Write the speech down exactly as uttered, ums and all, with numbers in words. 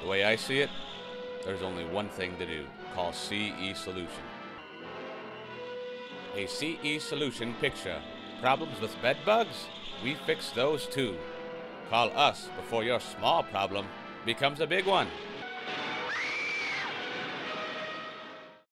The way I see it, there's only one thing to do. Call C E Solution. A C E Solution picture. Problems with bed bugs? We fix those too. Call us before your small problem becomes a big one.